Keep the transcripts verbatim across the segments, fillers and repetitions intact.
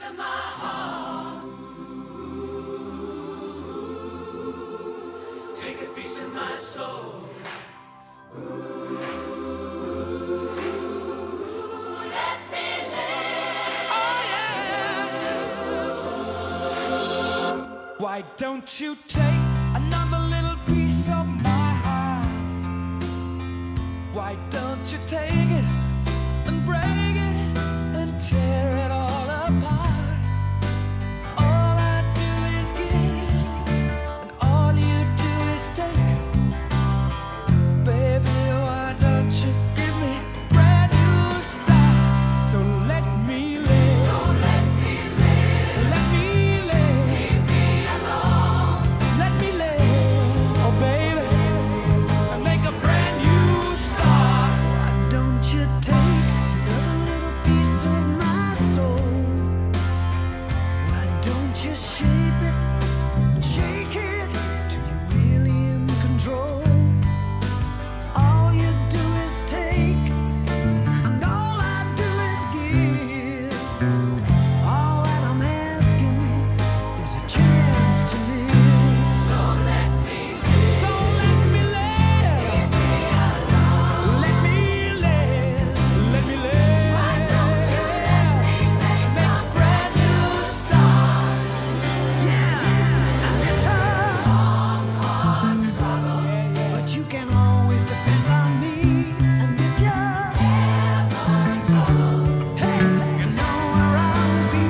of my heart. Take a piece of my soul. Ooh, let me live. Oh yeah. Why don't you take another little piece of my heart? Why don't you take it and break it and tear it all apart? All I do is give, and all you do is take. Baby, why don't you give me a brand new start? So let me live. So let me live. Let me live. Leave me alone. Let me live. Oh baby, and make a brand new start. Why don't you take another little piece of my soul? Why don't you shape it and shake it till you're really in control? All you do is take, and all I do is give. All that I'm asking is a chance to live. So let me live. So let me live. Leave me alone. Let me live. Let me live. Why don't you let me make a brand new start? Yeah, and it's a Long, hard struggle. but you can always depend on me. And if you're Ever in trouble. hey, you know where I'll be.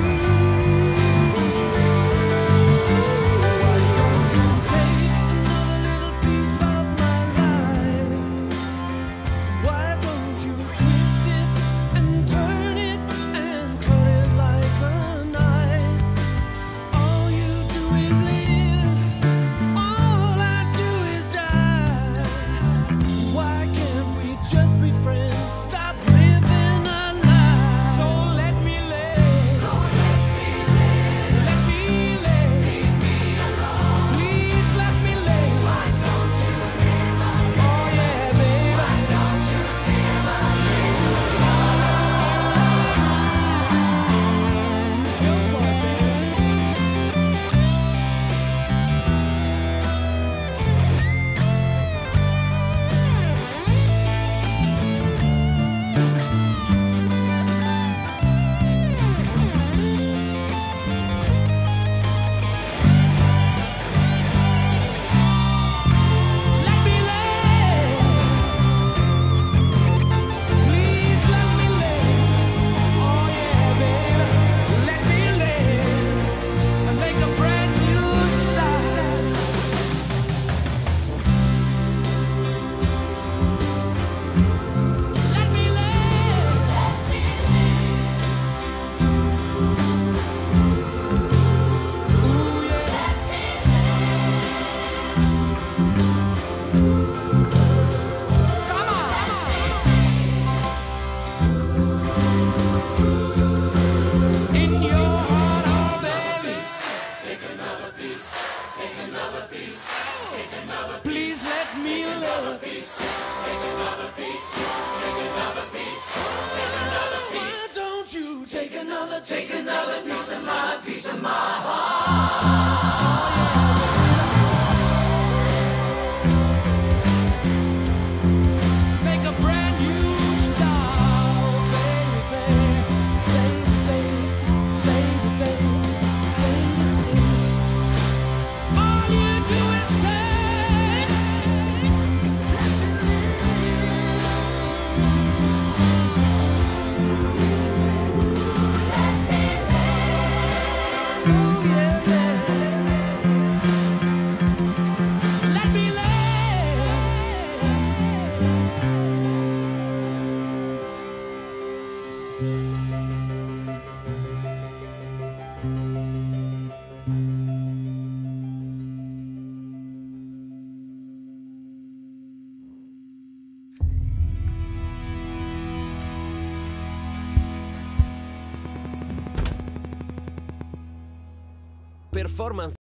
Why don't you take another little piece of my life? Why don't you twist it and turn it and cut it like a knife? All you do is live, all I do is die. Why can't we just be friends? Stop living our lives. So let me live. So let me live. Let me live. Leave me alone. Please let me live. Why don't you live a Oh yeah, baby. Why don't you live a Go for it, baby. Let me live. Please let me live. Oh yeah, baby. Let me live and make a brand new start. Let me live. Ooh yeah. Come on. In your heart, oh baby. Take another piece. Take another piece. Take another Please let me live. piece. Take another piece. Take another piece. Take another Why piece. don't you take another, Take another piece of my piece of my heart. make a brand new start, baby, baby, baby, baby, baby, baby. All you do is take. Ooh, yeah, yeah. Let me live. Performance